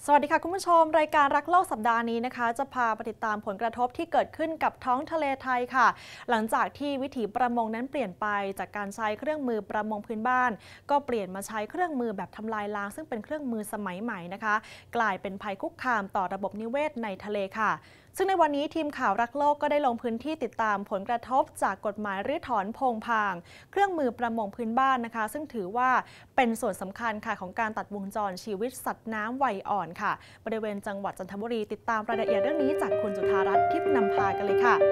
สวัสดีค่ะคุณผู้ชมรายการรักโลกสัปดาห์นี้นะคะจะพาไปติดตามผลกระทบที่เกิดขึ้นกับท้องทะเลไทยค่ะหลังจากที่วิถีประมงนั้นเปลี่ยนไปจากการใช้เครื่องมือประมงพื้นบ้านก็เปลี่ยนมาใช้เครื่องมือแบบทำลายล้างซึ่งเป็นเครื่องมือสมัยใหม่นะคะกลายเป็นภัยคุกคามต่อระบบนิเวศในทะเลค่ะซึ่งในวันนี้ทีมข่าวรักโลกก็ได้ลงพื้นที่ติดตามผลกระทบจากกฎหมายรื้อถอนโพงพางเครื่องมือประมงพื้นบ้านนะคะซึ่งถือว่าเป็นส่วนสำคัญค่ะของการตัดวงจรชีวิตสัตว์น้ำวัยอ่อนค่ะบริเวณจังหวัดจันทบุรีติดตามรายละเอียดเรื่องนี้จากคุณจุธารัตน์ทิพย์นำพากันเลยค่ะ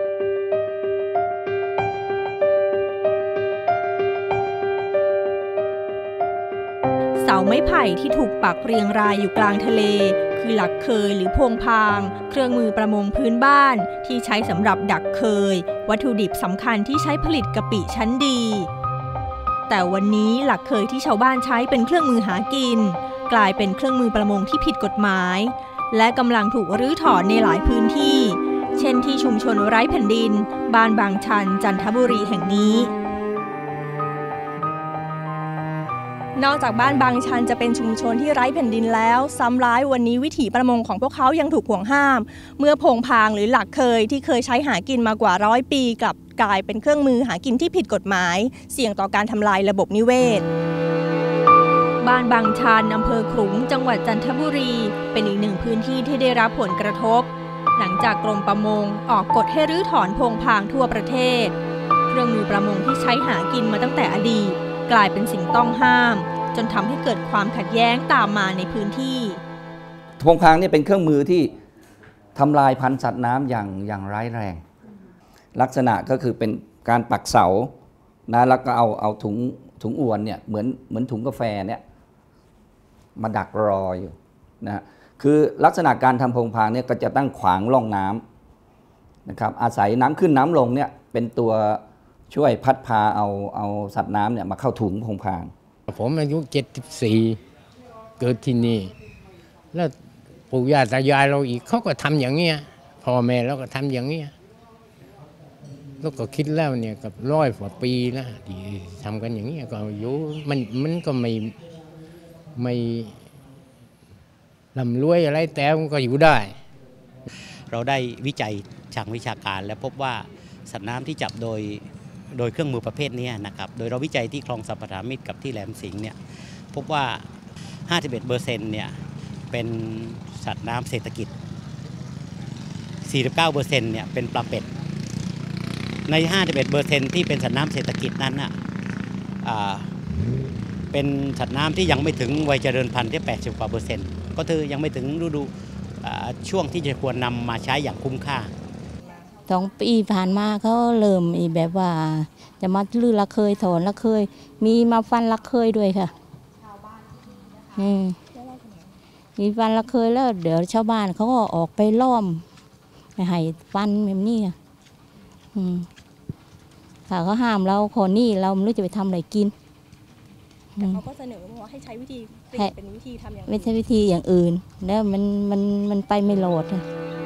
เสาไม้ไผ่ที่ถูกปักเรียงรายอยู่กลางทะเลคือหลักเคยหรือพวงพางเครื่องมือประมงพื้นบ้านที่ใช้สำหรับดักเคยวัตถุดิบสำคัญที่ใช้ผลิตกะปิชั้นดีแต่วันนี้หลักเคยที่ชาวบ้านใช้เป็นเครื่องมือหากินกลายเป็นเครื่องมือประมงที่ผิดกฎหมายและกำลังถูกรื้อถอนในหลายพื้นที่เช่นที่ชุมชนไร้แผ่นดินบ้านบางชันจันทบุรีแห่งนี้นอกจากบ้านบางชันจะเป็นชุมชนที่ไร้แผ่นดินแล้วซ้ำร้ายวันนี้วิถีประมงของพวกเขายังถูกห่วงห้ามเมื่อโพงพางหรือหลักเคยที่เคยใช้หากินมากว่า100 ปีกลับกลายเป็นเครื่องมือหากินที่ผิดกฎหมายเสี่ยงต่อการทำลายระบบนิเวศบ้านบางชันอำเภอขลุงจังหวัดจันทบุรีเป็นอีกหนึ่งพื้นที่ที่ได้รับผลกระทบหลังจากกรมประมงออกกฎให้รื้อถอนโพงพางทั่วประเทศเครื่องมือประมงที่ใช้หากินมาตั้งแต่อดีตกลายเป็นสิ่งต้องห้ามจนทำให้เกิดความขัดแย้งตามมาในพื้นที่โพงพางนี่เป็นเครื่องมือที่ทำลายพันธุ์สัตว์น้ำอย่างร้ายแรงลักษณะก็คือเป็นการปักเสานะแล้วก็เอาถุงอวนเนี่ยเหมือนถุงกาแฟเนี่ยมาดักรออยู่นะคือลักษณะการทำโพงพางเนี่ยก็จะตั้งขวางร่องน้ำนะครับอาศัยน้ำขึ้นน้ำลงเนี่ยเป็นตัวช่วยพัดพาเอาสัตว์น้ำเนี่ยมาเข้าถุงโพงพางผมอายุ74เกิดที่นี่แล้วปู่ย่าตายายเราอีกเขาก็ทำอย่างเงี้ยพ่อแม่เราก็ทำอย่างเงี้ยแล้วก็คิดแล้วเนี่ยกับ100 กว่าปีนะที่ทำกันอย่างเงี้ยก็อยู่มันก็ไม่ร่ำรวยอะไรแต่มันก็อยู่ได้เราได้วิจัยทางวิชาการและพบว่าสัตว์น้ำที่จับโดยเครื่องมือประเภทนี้นะครับโดยเราวิจัยที่คลองสัมปทามิตรกับที่แหลมสิงห์เนี่ยพบว่า 51% เนี่ยเป็นสัตว์น้ำเศรษฐกิจ 49% เนี่ยเป็นปลาเป็ดใน 51% ที่เป็นสัตว์น้ำเศรษฐกิจนั้นน่ะเป็นสัตว์น้ำที่ยังไม่ถึงวัยเจริญพันธุ์ที่80 กว่า%ก็คือยังไม่ถึงฤดูช่วงที่จะควรนำมาใช้อย่างคุ้มค่า 2 ปีผ่านมาเขาเริ่มแบบว่าจะมาลื้อละเคยถอนละเคยมีมาฟันละเคยด้วยค่ะมีฟันละเคยแล้วเดี๋ยวชาวบ้านเขาก็ออกไปล้อมไปให้ฟันแบบนี้ค่ะเขาห้ามเราคนนี้เราไม่รู้จะไปทำอะไรกินแต่เขาก็เสนอว่าให้ใช้วิธีเปลี่ยนเป็นวิธีทำอย่างอื่นไม่ใช่วิธีอย่างอื่นแล้วมันไปไม่รอด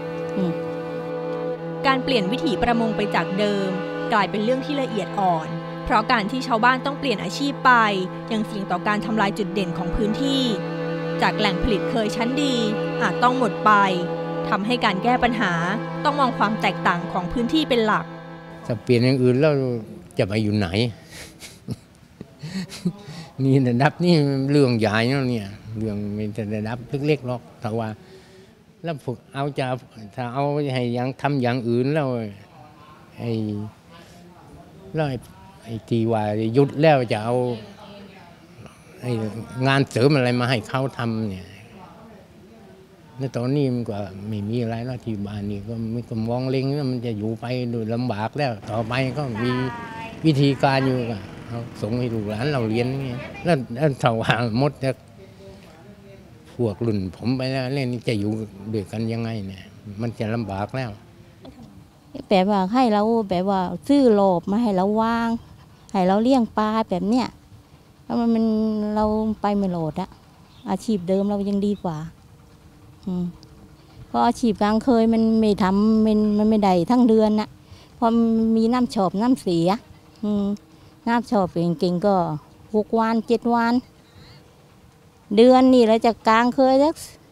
การเปลี่ยนวิถีประมงไปจากเดิมกลายเป็นเรื่องที่ละเอียดอ่อนเพราะการที่ชาวบ้านต้องเปลี่ยนอาชีพไปยังเสี่ยงต่อการทำลายจุดเด่นของพื้นที่จากแหล่งผลิตเคยชั้นดีอาจต้องหมดไปทำให้การแก้ปัญหาต้องมองความแตกต่างของพื้นที่เป็นหลักถ้าเปลี่ยนอย่างอื่นแล้วจะไปอยู่ไหน นี่ระดับนี่เรื่องใหญ่แล้วเนี่ยเรื่องไม่ใช่ระดับเล็กๆหรอกแต่ว่าแล้วฝึกเอาจะถ้าเอาให้ยังทำอย่างอื่นแล้วไอ้ที่ว่าหยุดแล้วจะเอางานเสริมอะไรมาให้เขาทำเนี่ยในตอนนี้มันก็ไม่มีอะไรแล้วที่บ้านนี่ก็ไม่ก็มองเล็งว่ามันจะอยู่ไปโดยลำบากแล้วต่อไปก็มีวิธีการอยู่ก็เอาส่งให้ลูกหลานเราเรียนเงี้ยแล้วถ้าว่าหมดจะพวกรุ่นผมไปแล้วเรื่องนี้จะอยู่ด้วยกันยังไงเนี่ยมันจะลำบากแล้วแบบว่าให้เราแบบว่าซื้อโลบมาให้เราวางให้เราเลี้ยงปลาแบบเนี้ยแล้วมันเราไปไม่โหลดอะอาชีพเดิมเรายังดีกว่าเพราะอาชีพกลางเคยมันไม่ทำมันไม่ได้ทั้งเดือนนะพอมีน้ำชอบน้ำเสียน้ำชอบเก่งๆก็6 วัน 7 วันเดือนนี่เราจะกลางเคยสัก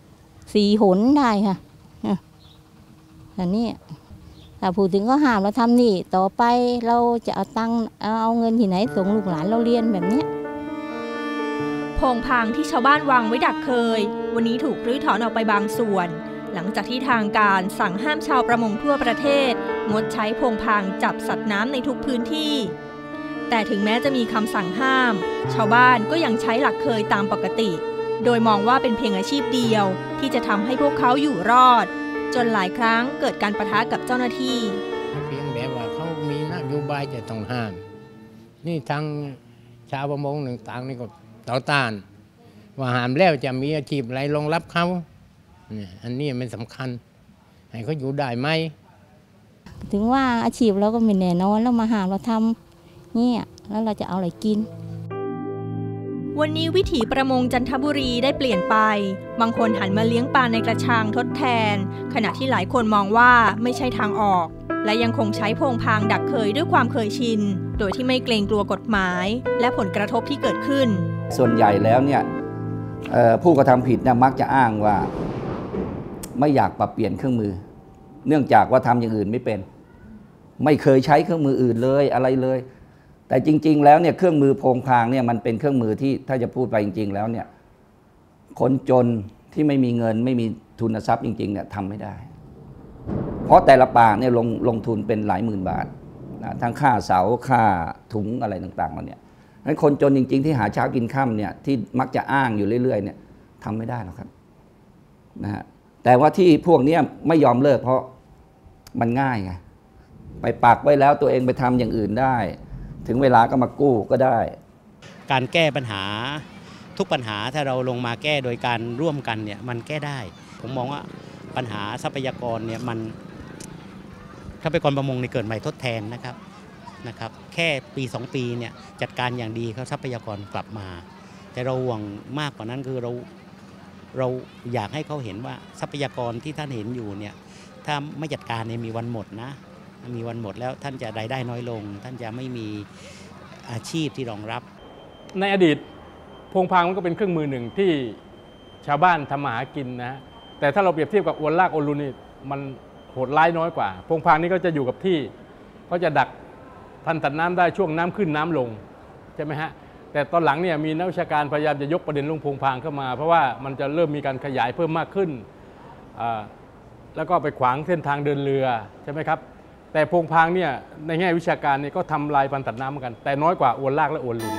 4 หนได้ค่ะอันนี้ถ้าพูดถึงก็ห้ามเราทำนี่ต่อไปเราจะเอาตังค์เอาเงินที่ไหนส่งลูกหลานเราเรียนแบบนี้โพงพางที่ชาวบ้านวางไว้ดักเคยวันนี้ถูกรื้อถอนออกไปบางส่วนหลังจากที่ทางการสั่งห้ามชาวประมงทั่วประเทศงดใช้โพงพางจับสัตว์น้ำในทุกพื้นที่แต่ถึงแม้จะมีคำสั่งห้ามชาวบ้านก็ยังใช้หลักเคยตามปกติโดยมองว่าเป็นเพียงอาชีพเดียวที่จะทำให้พวกเขาอยู่รอดจนหลายครั้งเกิดการปะทะกับเจ้าหน้าที่เพียงแบบว่าเขามีนโยบายจะต้องห้ามนี่ทางชาวประมงต่างๆนี่ก็ต่อต้านว่าห้ามแล้วจะมีอาชีพอะไรรองรับเขาเนี่ยอันนี้มันสำคัญให้เขาอยู่ได้ไหมถึงว่าอาชีพเราก็ไม่แน่นอนแล้วมาห้ามเราทำเนี่ยแล้วเราจะเอาอะไรกินวันนี้วิถีประมงจันทบุรีได้เปลี่ยนไปบางคนหันมาเลี้ยงปลาในกระชังทดแทนขณะที่หลายคนมองว่าไม่ใช่ทางออกและยังคงใช้โพงพางดักเคยด้วยความเคยชินโดยที่ไม่เกรงกลัวกฎหมายและผลกระทบที่เกิดขึ้นส่วนใหญ่แล้วเนี่ยผู้กระทำผิดเนี่ยมักจะอ้างว่าไม่อยากปรับเปลี่ยนเครื่องมือเนื่องจากว่าทำอย่างอื่นไม่เป็นไม่เคยใช้เครื่องมืออื่นเลยอะไรเลยแต่จริงๆแล้วเนี่ยเครื่องมือโพงพางเนี่ยมันเป็นเครื่องมือที่ถ้าจะพูดไปจริงๆแล้วเนี่ยคนจนที่ไม่มีเงินไม่มีทุนทรัพย์จริงๆเนี่ยทำไม่ได้เพราะแต่ละปากเนี่ยลงทุนเป็นหลายหมื่นบาทนะทั้งค่าเสาค่าถุงอะไรต่างๆแล้วเนี่ยนั้นคนจนจริงๆที่หาเช้ากินค่ำเนี่ยที่มักจะอ้างอยู่เรื่อยๆเนี่ยทำไม่ได้หรอกครับนะฮะแต่ว่าที่พวกนี้ไม่ยอมเลิกเพราะมันง่ายไงไปปักไว้แล้วตัวเองไปทำอย่างอื่นได้ถึงเวลาก็มากู้ก็ได้การแก้ปัญหาทุกปัญหาถ้าเราลงมาแก้โดยการร่วมกันเนี่ยมันแก้ได้ผมมองว่าปัญหาทรัพยากรเนี่ยมันทรัพยากรประมงในเกิดใหม่ทดแทนนะครับแค่ปี2 ปีเนี่ยจัดการอย่างดีเขาทรัพยากรกลับมาแต่เราห่วงมากกว่านั้นคือเราอยากให้เขาเห็นว่าทรัพยากรที่ท่านเห็นอยู่เนี่ยถ้าไม่จัดการเนี่ยมีวันหมดนะมีวันหมดแล้วท่านจะรายได้น้อยลงท่านจะไม่มีอาชีพที่รองรับในอดีตโพงพางมันก็เป็นเครื่องมือหนึ่งที่ชาวบ้านทำมาหากินนะแต่ถ้าเราเปรียบเทียบกับอวนลากอวนลุนนี่มันโหดร้ายน้อยกว่าโพงพางนี่ก็จะอยู่กับที่เขาจะดักพันธุ์สัตว์น้ำได้ช่วงน้ำขึ้นน้ำลงใช่ไหมฮะแต่ตอนหลังเนี่ยมีนักวิชาการพยายามจะยกประเด็นเรื่องโพงพางเข้ามาเพราะว่ามันจะเริ่มมีการขยายเพิ่มมากขึ้นแล้วก็ไปขวางเส้นทางเดินเรือใช่ไหมครับแต่โพงพางเนี่ยในแง่วิชาการเนี่ยก็ทำลายพันธุ์สัตว์น้ำเหมือนกันแต่น้อยกว่าอวนลากและอวนลุน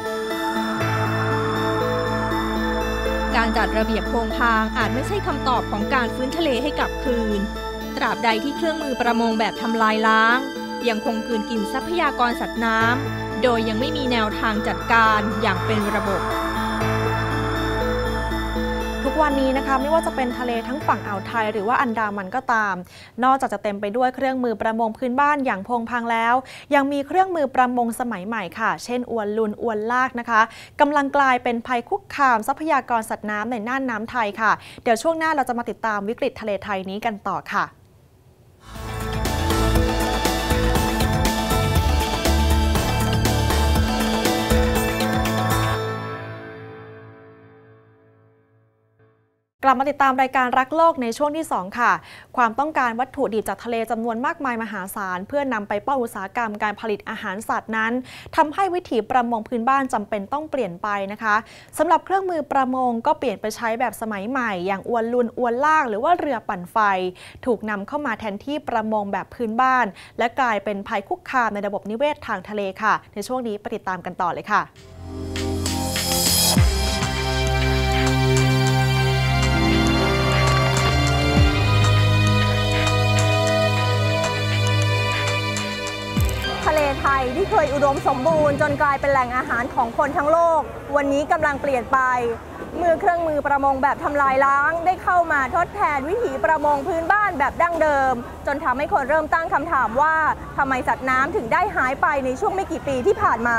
การจัดระเบียบโพงพางอาจไม่ใช่คำตอบของการฟื้นทะเลให้กลับคืนตราบใดที่เครื่องมือประมงแบบทำลายล้างยังคงกลืนกินทรัพยากรสัตว์น้ำโดยยังไม่มีแนวทางจัดการอย่างเป็นระบบทุกวันนี้นะคะไม่ว่าจะเป็นทะเลทั้งฝั่งอ่าวไทยหรือว่าอันดามันก็ตามนอกจากจะเต็มไปด้วยเครื่องมือประมงพื้นบ้านอย่างโพงพางแล้วยังมีเครื่องมือประมงสมัยใหม่ค่ะเช่นอวนลุนอวนลากนะคะกำลังกลายเป็นภัยคุกคามทรัพยากรสัตว์น้ำในน่านน้ำไทยค่ะเดี๋ยวช่วงหน้าเราจะมาติดตามวิกฤตทะเลไทยนี้กันต่อค่ะกลับมาติดตามรายการรักโลกในช่วงที่2ค่ะความต้องการวัตถุดิบจากทะเลจำนวนมากมายมหาศาลเพื่อนำไปป้อนอุตสาหกรรมการผลิตอาหารสัตว์นั้นทำให้วิถีประมงพื้นบ้านจำเป็นต้องเปลี่ยนไปนะคะสำหรับเครื่องมือประมงก็เปลี่ยนไปใช้แบบสมัยใหม่อย่างอวนลุนอวนลากหรือว่าเรือปั่นไฟถูกนำเข้ามาแทนที่ประมงแบบพื้นบ้านและกลายเป็นภัยคุกคามในระบบนิเวศทางทะเลค่ะในช่วงนี้ไปติดตามกันต่อเลยค่ะทะเลไทยที่เคยอุดมสมบูรณ์จนกลายเป็นแหล่งอาหารของคนทั้งโลกวันนี้กำลังเปลี่ยนไปเมื่อเครื่องมือประมงแบบทำลายล้างได้เข้ามาทดแทนวิถีประมงพื้นบ้านแบบดั้งเดิมจนทำให้คนเริ่มตั้งคำถามว่าทำไมสัตว์น้ำถึงได้หายไปในช่วงไม่กี่ปีที่ผ่านมา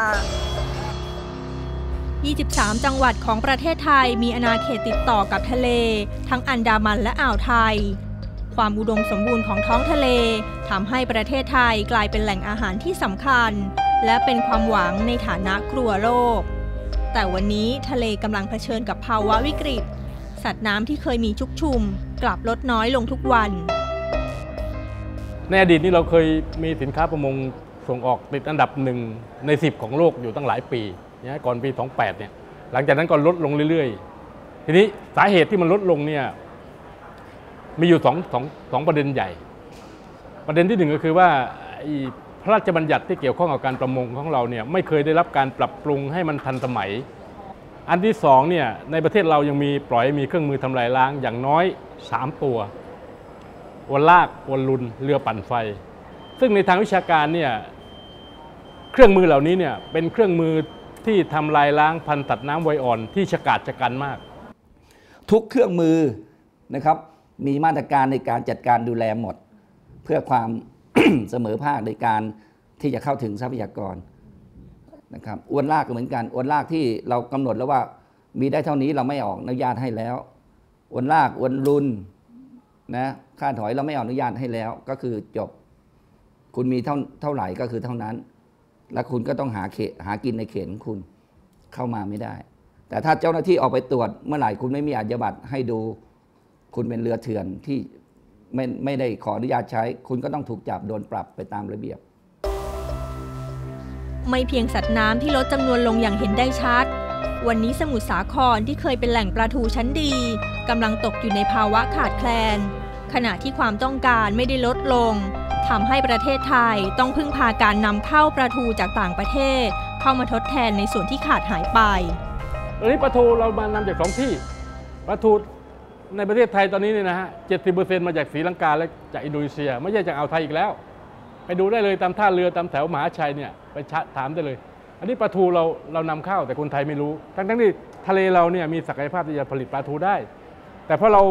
23 จังหวัดของประเทศไทยมีอาณาเขตติดต่อกับทะเลทั้งอันดามันและอ่าวไทยความอุดมสมบูรณ์ของท้องทะเลทำให้ประเทศไทยกลายเป็นแหล่งอาหารที่สำคัญและเป็นความหวังในฐานะครัวโลกแต่วันนี้ทะเลกำลังเผชิญกับภาวะวิกฤตสัตว์น้ำที่เคยมีชุกชุมกลับลดน้อยลงทุกวันในอดีตนี้เราเคยมีสินค้าประมงส่งออกติดอันดับ1 ใน 10ของโลกอยู่ตั้งหลายปีนะก่อนปี28เนี่ยหลังจากนั้นก็ลดลงเรื่อยๆทีนี้สาเหตุที่มันลดลงเนี่ยมีอยู่สองประเด็นใหญ่ประเด็นที่1ก็คือว่าพระราชบัญญัติที่เกี่ยวข้องกับการประมงของเราเนี่ยไม่เคยได้รับการปรับปรุงให้มันทันสมัยอันที่2เนี่ยในประเทศเรายังมีปล่อยมีเครื่องมือทำลายล้างอย่างน้อย3ตัวอวนลากอวนลุนเรือปั่นไฟซึ่งในทางวิชาการเนี่ยเครื่องมือเหล่านี้เนี่ยเป็นเครื่องมือที่ทำลายล้างพันธุ์สัตว์น้ำวัยอ่อนที่ฉกาจชะกันมากทุกเครื่องมือนะครับมีมาตรการในการจัดการดูแลหมดเพื่อความ เสมอภาคในการที่จะเข้าถึงทรัพยากรนะครับอวนลากก็เหมือนกันอวนลากที่เรากำหนดแล้วว่ามีได้เท่านี้เราไม่ออกอนุญาตให้แล้วอวนลากอวนรุนนะค่าถอยเราไม่อนุญาตให้แล้วก็คือจบคุณมีเท่าไหร่ก็คือเท่านั้นและคุณก็ต้องหากินในเขตของคุณเข้ามาไม่ได้แต่ถ้าเจ้าหน้าที่ออกไปตรวจเมื่อไหร่คุณไม่มีอาญาบัตรให้ดูคุณเป็นเรือเถื่อนที่ไม่ได้ขออนุญาตใช้คุณก็ต้องถูกจับโดนปรับไปตามระเบียบไม่เพียงสัตว์น้ำที่ลดจำนวนลงอย่างเห็นได้ชัดวันนี้สมุทรสาครที่เคยเป็นแหล่งปลาทูชั้นดีกำลังตกอยู่ในภาวะขาดแคลนขณะที่ความต้องการไม่ได้ลดลงทำให้ประเทศไทยต้องพึ่งพาการนำเข้าปลาทูจากต่างประเทศเข้ามาทดแทนในส่วนที่ขาดหายไปตอนนี้ปลาทูเรามานำจาก2 ที่ปลาทูในประเทศไทยตอนนี้เนี่ยนะฮะ 70% มาจากศรีลังกาและจากอินโดนีเซียไม่ใช่จากอ่าวไทยอีกแล้วไปดูได้เลยตามท่าเรือตามแถวมหาชัยเนี่ยไปถามได้เลยอันนี้ปลาทูเรานำเข้าแต่คนไทยไม่รู้ทั้งที่ทะเลเราเนี่ยมีศักยภาพที่จะผลิตปลาทูได้แต่เพราะเรา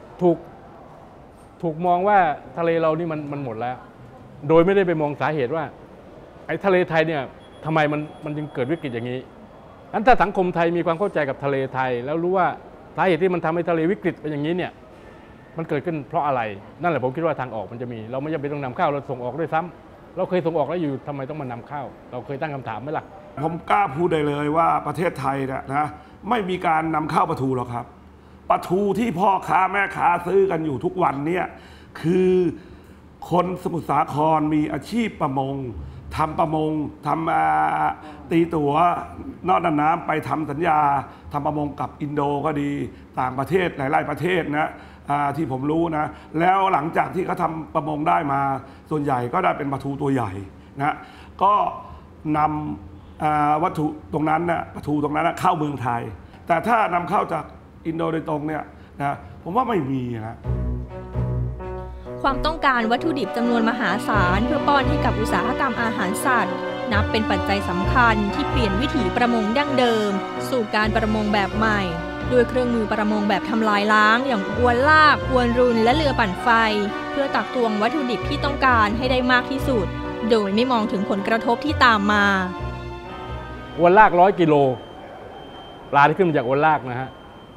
ถูกมองว่าทะเลเรานี่มันหมดแล้วโดยไม่ได้ไปมองสาเหตุว่าไอ้ทะเลไทยเนี่ยทำไมมันจึงเกิดวิกฤตอย่างนี้งั้นถ้าสังคมไทยมีความเข้าใจกับทะเลไทยแล้วรู้ว่าสาเหตุที่มันทำให้ทะเลวิกฤตเป็นอย่างนี้เนี่ยมันเกิดขึ้นเพราะอะไรนั่นแหละผมคิดว่าทางออกมันจะมีเราไม่จำเป็นต้องนำเข้าเราส่งออกด้วยซ้ำเราเคยส่งออกแล้วอยู่ทำไมต้องมานำเข้าเราเคยตั้งคำถามไหมล่ะผมกล้าพูดได้เลยว่าประเทศไทยเนี่ยนะไม่มีการนำเข้าปลาทูหรอกครับปลาทูที่พ่อค้าแม่ค้าซื้อกันอยู่ทุกวันเนี่ยคือคนสมุทรสาครมีอาชีพประมงทำประมงทำตีตั๋วนอกน้ำไปทำสัญญาทำประมงกับอินโดก็ดีต่างประเทศหลายๆประเทศนะที่ผมรู้นะแล้วหลังจากที่เขาทำประมงได้มาส่วนใหญ่ก็ได้เป็นปลาทูตัวใหญ่นะก็นำวัตถุตรงนั้นนะปลาทูตรงนั้นนะเข้าเมืองไทยแต่ถ้านำเข้าจากอินโดโดยตรงเนี่ยนะผมว่าไม่มีนะความต้องการวัตถุดิบจำนวนมหาศาลเพื่อป้อนให้กับอุตสาหกรรมอาหารสัตว์นับเป็นปัจจัยสำคัญที่เปลี่ยนวิถีประมงดั้งเดิมสู่การประมงแบบใหม่ด้วยเครื่องมือประมงแบบทำลายล้างอย่างอวนลากอวนรุนและเรือปั่นไฟเพื่อตักตวงวัตถุดิบที่ต้องการให้ได้มากที่สุดโดยไม่มองถึงผลกระทบที่ตามมาอวนลาก100 กิโลปลาที่ขึ้นมาจากอวนลากนะฮะ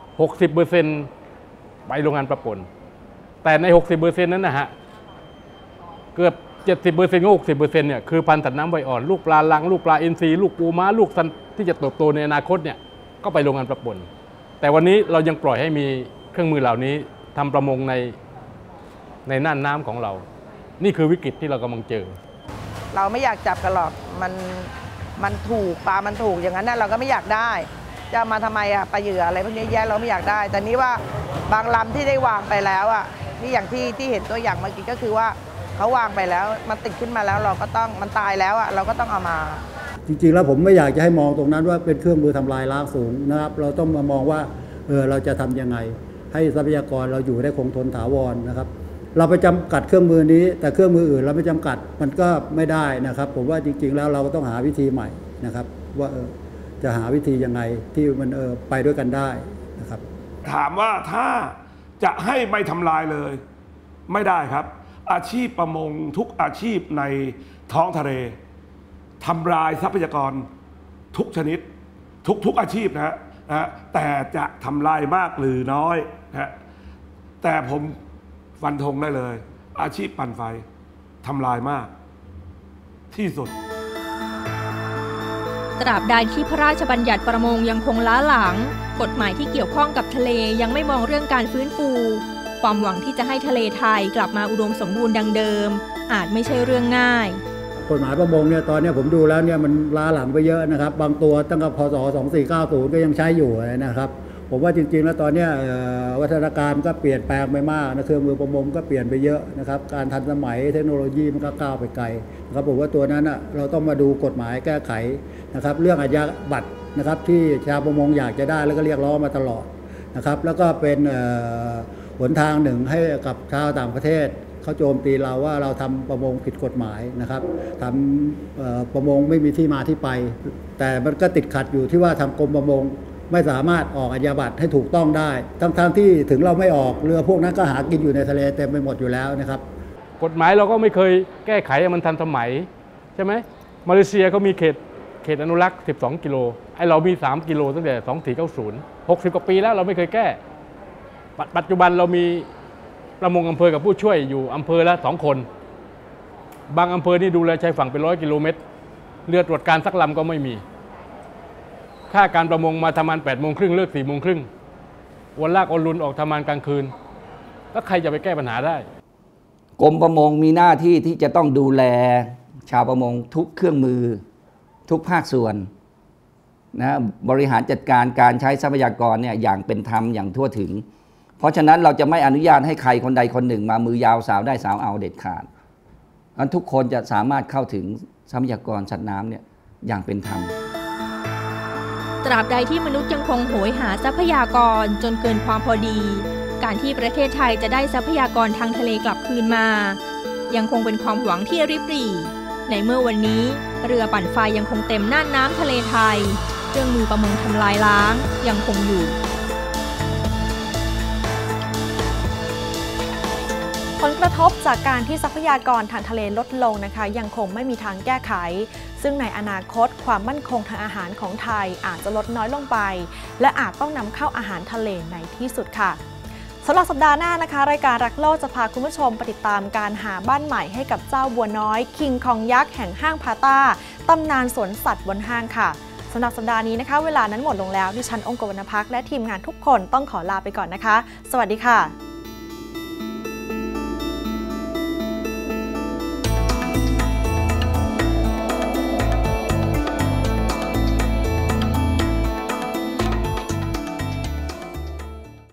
60% ไปโรงงานปลาป่นแต่ใน 60% นั้นนะฮะเกือบ 70% ก็ 60% เนี่ยคือพันธุ์สัตว์น้ำวัยอ่อนลูกปลาลังลูกปลาอินทรีลูกปูม้าลูกสันที่จะเติบโตในอนาคตเนี่ยก็ไปโรงงานปลาป่นแต่วันนี้เรายังปล่อยให้มีเครื่องมือเหล่านี้ทำประมงในน่านน้ำของเรานี่คือวิกฤตที่เรากำลังเจอเราไม่อยากจับกันหรอกมันถูกปลามันถูกอย่างนั้นนะเราก็ไม่อยากได้จะมาทำไมอะปลาเหยื่ออะไรพวกนี้แย่เราไม่อยากได้แต่นี้ว่าบางลำที่ได้วางไปแล้วอะนี่อย่างที่เห็นตัวอย่างเมื่อกี้ก็คือว่าเขาวางไปแล้วมันติดขึ้นมาแล้วเราก็ต้องมันตายแล้วอะเราก็ต้องเอามาจริงๆแล้วผมไม่อยากจะให้มองตรงนั้นว่าเป็นเครื่องมือทำลายล้างสูงนะครับเราต้องมามองว่าเราจะทำยังไงให้ทรัพยากรเราอยู่ได้คงทนถาวรนะครับเราไปจำกัดเครื่องมือนี้แต่เครื่องมืออื่นเราไม่จำกัดมันก็ไม่ได้นะครับผมว่าจริงๆแล้วเราก็ต้องหาวิธีใหม่นะครับว่าจะหาวิธียังไงที่มันไปด้วยกันได้นะครับถามว่าถ้าจะให้ไม่ทำลายเลยไม่ได้ครับอาชีพประมงทุกอาชีพในท้องทะเลทำลายทรัพยากรทุกชนิดทุกอาชีพนะฮะแต่จะทำลายมากหรือน้อยนะแต่ผมฟันธงได้เลยอาชีพปั่นไฟทำลายมากที่สุดตราบใดที่พระราชบัญญัติประมงยังคงล้าหลังกฎหมายที่เกี่ยวข้องกับทะเลยังไม่มองเรื่องการฟื้นฟูความหวังที่จะให้ทะเลไทยกลับมาอุดมสมบูรณ์ดังเดิมอาจไม่ใช่เรื่องง่ายกฎหมายประมงเนี่ยตอนนี้ผมดูแล้วเนี่ยมันล้าหลังไปเยอะนะครับบางตัวตั้งแต่พศ2490ก็ยังใช้อยู่นะครับผมว่าจริงๆแล้วตอนนี้วัฒนาการก็เปลี่ยนแปลงไปมากนะเครื่องมือประมงก็เปลี่ยนไปเยอะนะครับการทันสมัยเทคโนโลยีมันก็ก้าวไปไกลนะครับผมว่าตัวนั้นเราต้องมาดูกฎหมายแก้ไขนะครับเรื่องอายัดบัตรนะครับที่ชาวประมงอยากจะได้แล้วก็เรียกร้องมาตลอดนะครับแล้วก็เป็นหนทางหนึ่งให้กับชาวต่างประเทศเขาโจมตีเราว่าเราทำประมงผิดกฎหมายนะครับทำประมงไม่มีที่มาที่ไปแต่มันก็ติดขัดอยู่ที่ว่าทางกรมประมงไม่สามารถออกอาญาบัตรให้ถูกต้องได้ทั้งที่ถึงเราไม่ออกเรือพวกนั้นก็หากินอยู่ในทะเลเต็มไปหมดอยู่แล้วนะครับกฎหมายเราก็ไม่เคยแก้ไขให้มันทันสมัยใช่ไหมมาเลเซียเขามีเขตอนุรักษ์12 กิโลไอเรามี3 กิโลตั้งแต่2490 60 กว่าปีแล้วเราไม่เคยแก้ปัจจุบันเรามีประมงอำเภอกับผู้ช่วยอยู่อำเภอละ2 คนบางอำเภอนี่ดูแลชายฝั่งเป็น100 กิโลเมตรเรือตรวจการสักลำก็ไม่มีค่าการประมงมาทำงาน8 โมงครึ่งเลิก4 โมงครึ่งวันลากอรุณออกทำงานกลางคืนแล้วใครจะไปแก้ปัญหาได้กรมประมงมีหน้าที่ที่จะต้องดูแลชาวประมงทุกเครื่องมือทุกภาคส่วนนะบริหารจัดการการใช้ทรัพยากรเนี่ยอย่างเป็นธรรมอย่างทั่วถึงเพราะฉะนั้นเราจะไม่อนุญาตให้ใครคนใดคนหนึ่งมามือยาวสาวได้สาวเอาเด็ดขาดงั้นทุกคนจะสามารถเข้าถึงทรัพยากรสัตว์น้ำเนี่ยอย่างเป็นธรรมตราบใดที่มนุษย์ยังคงโหยหาทรัพยากรจนเกินความพอดีการที่ประเทศไทยจะได้ทรัพยากรทางทะเลกลับคืนมายังคงเป็นความหวังที่ริบหรี่ในเมื่อวันนี้เรือปั่นไฟยังคงเต็มน่านน้ำทะเลไทยเครื่องมือประมงทำลายล้างยังคงอยู่ผลกระทบจากการที่ทรัพยากรทางทะเลลดลงนะคะยังคงไม่มีทางแก้ไขซึ่งในอนาคตความมั่นคงทางอาหารของไทยอาจจะลดน้อยลงไปและอาจต้องนำเข้าอาหารทะเลในที่สุดค่ะสำหรับสัปดาห์หน้านะคะรายการรักโลกจะพาคุณผู้ชมไปติดตามการหาบ้านใหม่ให้กับเจ้าบัวน้อยคิงคองยักษ์แห่งห้างพาต้าตำนานสวนสัตว์บนห้างค่ะสำหรับสัปดาห์นี้นะคะเวลานั้นหมดลงแล้วดิฉันองค์กวรรณภักและทีมงานทุกคนต้องขอลาไปก่อนนะคะสวัสดีค่ะ